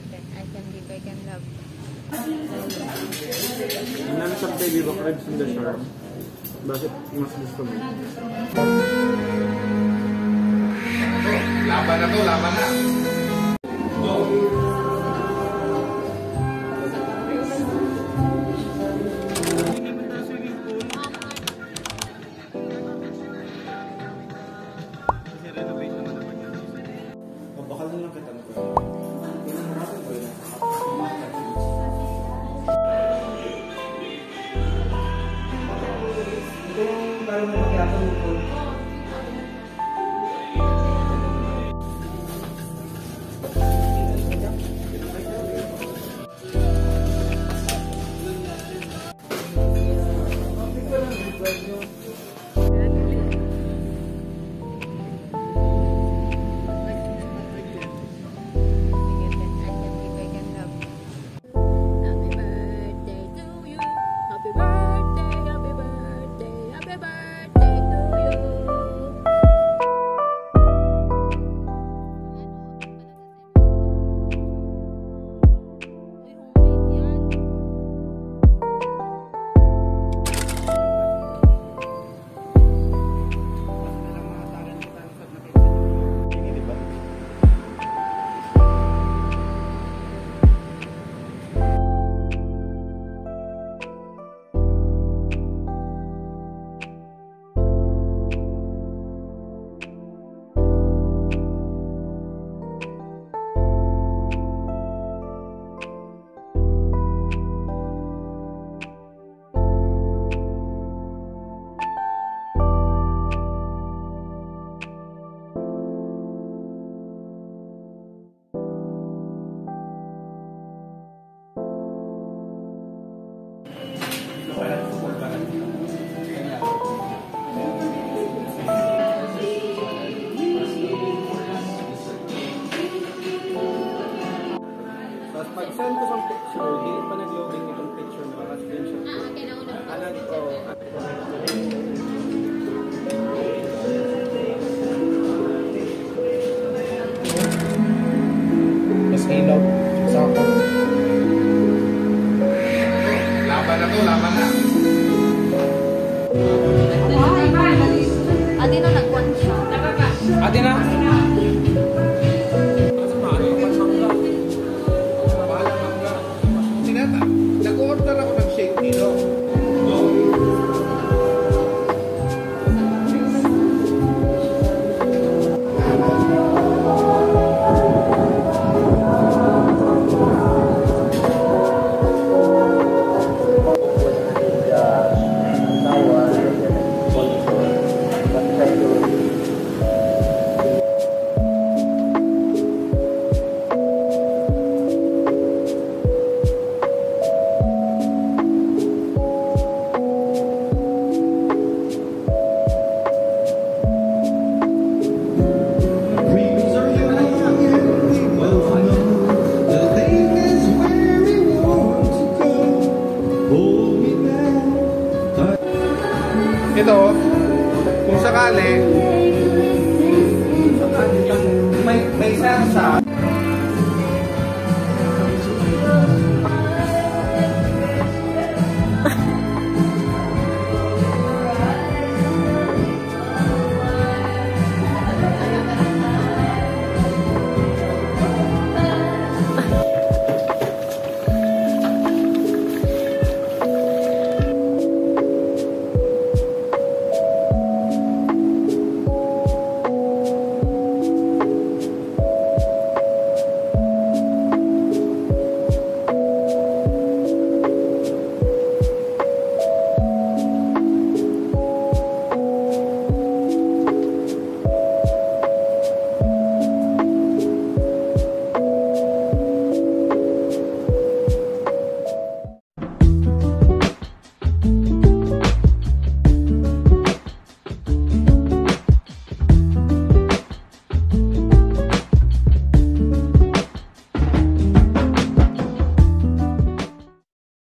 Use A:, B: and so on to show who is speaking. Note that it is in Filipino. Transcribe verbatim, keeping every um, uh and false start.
A: I can give, I can love.
B: None sa baby back ribs in the charm. Bakit mas gusto mo?
C: Laban na to, laban na.
B: Bakal na lang kita na ko. Para mo magyapon mo po. Tapos pag-send ko sa picture, hindi pa nag-loading itong picture mo. Kasi din siya.
A: Ah, okay na una.
B: Alam ko. Mas ilaw sa ako.
C: Laban na to, laban na.
A: Ate na nag-one siya.
B: Ate na?
C: Nag-order ako ng shake dito. Ito, kung sakali,